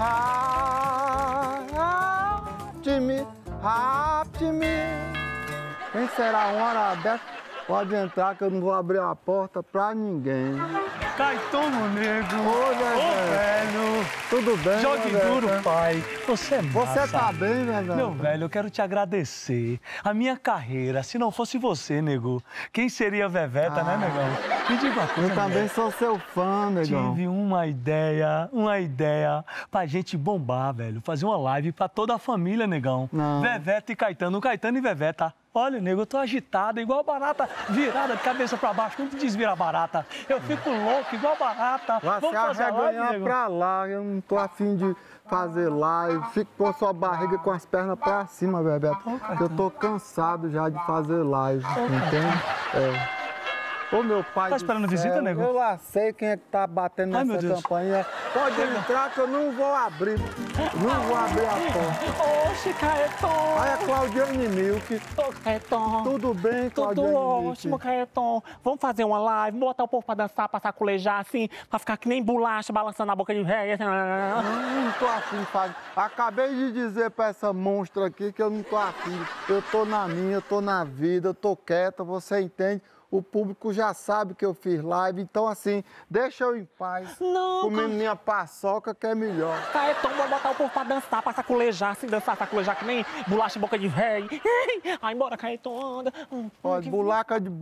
Rapte-me, rapte-me. Quem será uma hora dessa? Pode entrar que eu não vou abrir a porta pra ninguém. Caetano Negro. Ô, velho. Tudo bem, Jogue duro, pai. Você é massa. Você tá bem, velho? Meu velho, eu quero te agradecer. A minha carreira, se não fosse você, nego, quem seria Veveta, né, negão? Me diga uma coisa, eu também sou seu fã, negão. Tive uma ideia pra gente bombar, velho. Fazer uma live pra toda a família, negão. Não. Veveta e Caetano e Veveta. Olha, nego, eu tô agitado, igual barata virada de cabeça pra baixo. Quando desvira a barata, eu fico louco, igual barata. Vamos fazer a live, pra lá, eu não tô afim de fazer live. Fico com a sua barriga com as pernas pra cima, Bebeto. Eu tô cansado já de fazer live, entende? É. Ô, meu pai. Tá esperando visita, nego? Eu lá sei quem é que tá batendo nessa campainha. Pode entrar que eu não vou abrir. Não vou abrir a porta. Oxe, Caetano. Olha, Claudiane Milk. Ô, Caetano. Tudo bem, Claudiane Tudo Milk? ótimo, Caetano. Vamos fazer uma live, botar o povo pra dançar, pra saculejar, assim, pra ficar que nem bolacha, balançando a boca de véia. Não tô afim de fazer. Acabei de dizer pra essa monstra aqui que eu não tô afim. Eu tô na minha, eu tô na vida, eu tô quieta, você entende? O público já sabe que eu fiz live, então assim, deixa eu em paz. Não, comendo minha paçoca que é melhor. Caetano, vou botar o povo pra dançar, pra saculejar, assim, dançar, saculejar que nem bolacha boca de véia. Aí, embora, Caetano, anda. Olha, bolaca de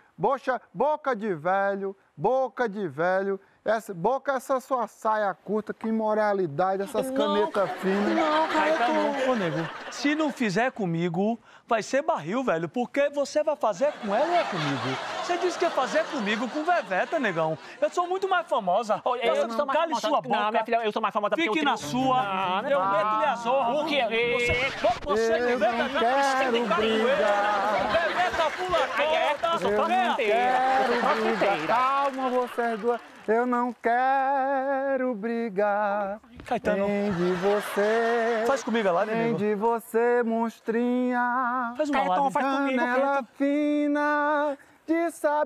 boca de velho, boca de velho. Essa sua saia curta, que imoralidade, essas canetas finas. Não, Caetano. Ô, nego, se não fizer comigo, vai ser barril, velho, porque você vai fazer com ela ou é comigo? Você disse que ia fazer comigo com Veveta, negão. Eu sou muito mais famosa. Eu não sou mais Cale famosa. sua boca. Não, minha filha, eu sou mais famosa. Fique na sua. Eu meto-lhe as honras. O quê? Você que eu não quero brigar. Veveta pula corda. Eu sou Eu não quero brigar. profiteira. Calma, vocês duas. Eu não quero brigar. Caetano. Nem de você. Faz comigo a live, Nem nego. de você, monstrinha. Faz uma Caetano, live. faz comigo, Canela fina de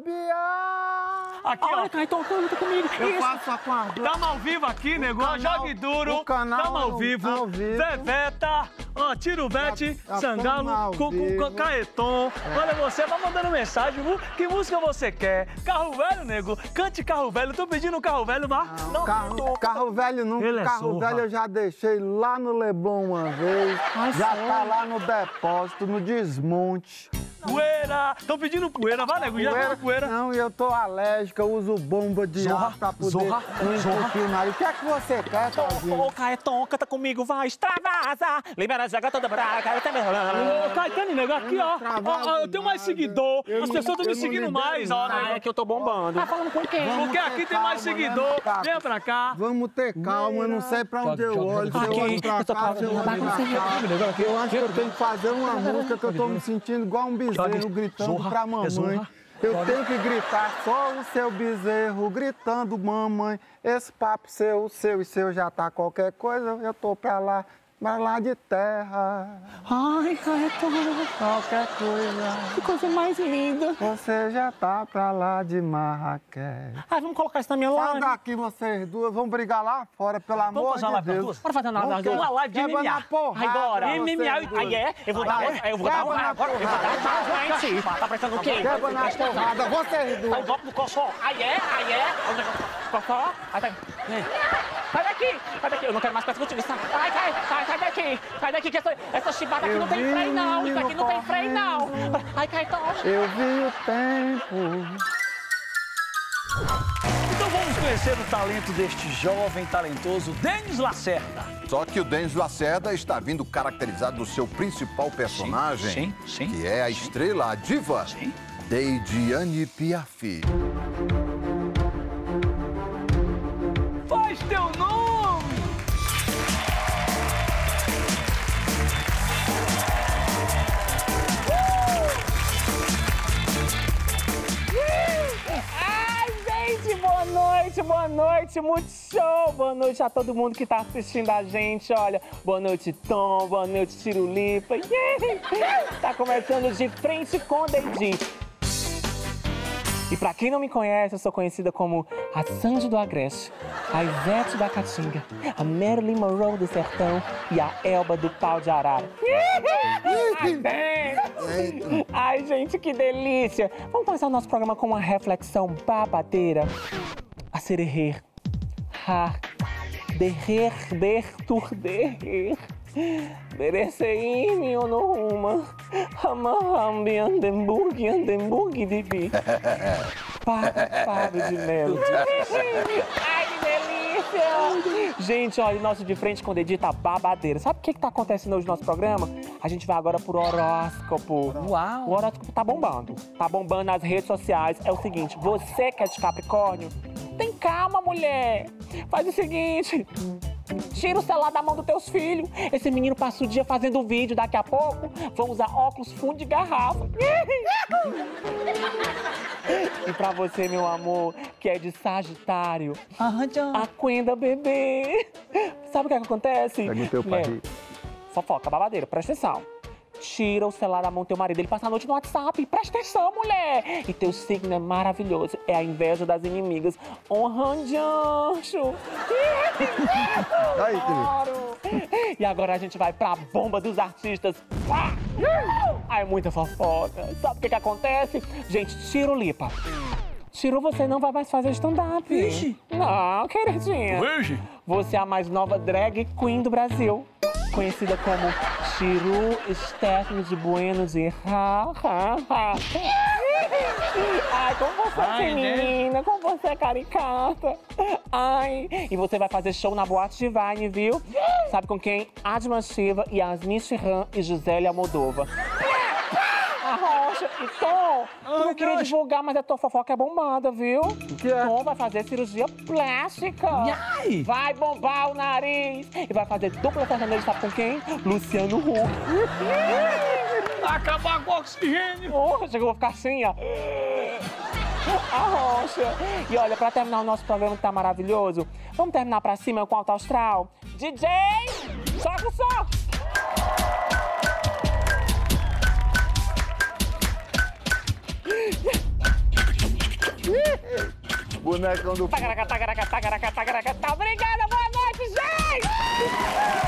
sabiá. Aqui, ó. Olha, Caetano, canta comigo. Eu Isso. faço a quarta. Tamo ao vivo aqui, nego. Jogue duro. o canal Tamo ao vivo. Veveta. Ó, Tiro Vete, Já Sangalo, tamo ao com vivo. Caeton. Olha, você vai mandando mensagem, viu? Que música você quer? Carro velho, nego? Cante carro velho. Tô pedindo carro velho, vá. Não, carro velho nunca. Ele é Carro zorra. velho eu já deixei lá no Leblon uma vez. Já tá lá no depósito, no desmonte. Poeira. Tô pedindo poeira, vai, nego. Já tá poeira. Não, e eu tô alérgica, eu uso bomba de Zorra, ar pra poder zorra, não zorra. entupir o nariz. O que é que você quer, Claudinho? Ô, Caetano, canta comigo, vai, extravasa. Libera, joga toda braga. Ô, Caetano, nego, aqui, ó. Ó, eu tenho mais seguidor. As pessoas estão me seguindo mais, ó, Ah, é nego. que eu tô bombando. Tá falando com quem? Porque aqui tem mais seguidor. Venha pra cá. Vamos ter calma, eu não sei pra onde eu olho. Se eu Aqui, olho pra eu tô cá, se eu olho pra cá. Eu acho que eu tenho que fazer uma música que eu tô me sentindo igual um bezerro gritando Zorra, pra é mamãe. zorra. Eu tenho que gritar só o seu bezerro gritando mamãe. Esse papo seu e seu já tá qualquer coisa, eu tô pra lá de terra. Ai, Caetano, Qualquer coisa. que coisa mais linda. Você já tá pra lá de Marrakech. Ai, vamos colocar isso na minha Sai live. daqui vocês duas, vão brigar lá fora, pelo Vamos amor fazer uma de live das Deus. duas? Bora fazer Vamos uma live de quebra MMA. na porrada, Aí, bora. vocês MMA, duas. aí é? Eu vou dar uma agora. Eu vou dar uma gente. Tá pensando o quê? Quebra na porrada, vocês Tá duas. o golpe do coçó. Aí é? Coçó. Aí tá. Sai daqui. Eu não quero mais conversa contigo. Sai daqui, que essa chibata aqui não tem freio, não. Isso aqui não tem freio, não. Ai, Caetano. Eu vi o tempo. Então vamos conhecer o talento deste jovem talentoso Denis Lacerda. Só que o Denis Lacerda está vindo caracterizado do seu principal personagem, sim, que é a estrela, a diva, Sim. Deidiane Piaf. Faz teu nome! Ai, gente, boa noite, muito show! Boa noite a todo mundo que tá assistindo a gente, olha. Boa noite, Tom, boa noite, Tirulipa. Tá começando De Frente com Deidinho. E pra quem não me conhece, eu sou conhecida como a Sandy do Agreste, a Ivete da Caatinga, a Marilyn Monroe do Sertão e a Elba do Pau de Arara. Ai, gente, que delícia! Vamos começar o nosso programa com uma reflexão babadeira. A sererrer. Ha. Derrer, derrer. Dereceim, onoruma. Hamahambi, andemburg, vivi. Pago de mel. Ai, que delícia! Gente, olha, nosso De Frente com o Dedinho tá babadeira. Sabe o que tá acontecendo hoje no nosso programa? A gente vai agora pro horóscopo. Uau! O horóscopo tá bombando. Tá bombando nas redes sociais. É o seguinte, você que é de Capricórnio, tem calma, mulher. Faz o seguinte, tira o celular da mão dos teus filhos. Esse menino passa o dia fazendo vídeo, daqui a pouco vão usar óculos fundo de garrafa. E pra você, meu amor, que é de Sagitário, aquenda bebê. Sabe o que acontece? Pega o teu pai. Fofoca, babadeira, presta atenção. Tira o celular da mão do teu marido, ele passa a noite no WhatsApp. Presta atenção, mulher! E teu signo é maravilhoso, é a inveja das inimigas. Honrando anjo. Aí, Claro. E agora a gente vai pra bomba dos artistas. Ai, muita fofoca. Sabe o que acontece? Gente, tira o lipa. Tirou, você não vai mais fazer stand-up. Vixe. Não, queridinha. Vixe. Você é a mais nova drag queen do Brasil. Conhecida como Chiru Stephanie de Buenos e Ai, como você é feminina, como você é caricata. Ai, e você vai fazer show na Boate Divine, viu? Sabe com quem? Adman Shiva, Yasmin Shiran e Gisele Almodova. Arrocha, e Tom, eu não queria divulgar, mas a tua fofoca é bombada, viu? O que é? Tom vai fazer cirurgia plástica. Ai. Vai bombar o nariz. E vai fazer dupla sertaneja, sabe com quem? Luciano Huck. Acabar com o oxigênio. Poxa, eu vou ficar assim, ó. Arrocha. E olha, pra terminar o nosso programa que tá maravilhoso, vamos terminar pra cima com alto astral? DJ, soca o som. Bonecão do... Obrigada, boa noite, gente!